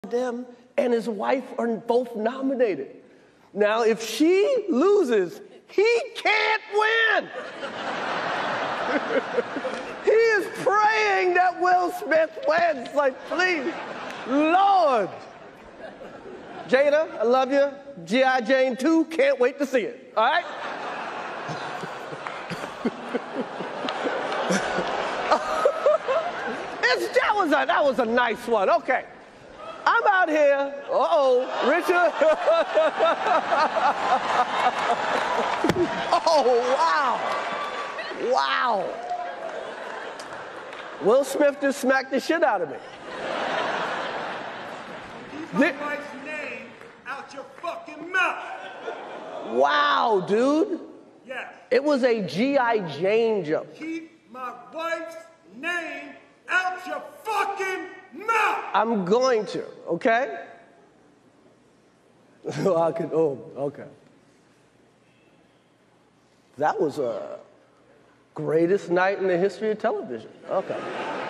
Bardem and his wife are both nominated. Now, if she loses, he can't win. He is praying that Will Smith wins. Like, please, Lord. Jada, I love you. G.I. Jane 2, can't wait to see it. All right? That was a nice one. Okay. I'm out here. Richard. Oh, wow. Wow. Will Smith just smacked the shit out of me. Keep my wife's name out your fucking mouth. Wow, dude. Yes. It was a G.I. Jane joke. Keep my wife's name out your fucking mouth. I'm going to, okay? Okay. That was a greatest night in the history of television. Okay.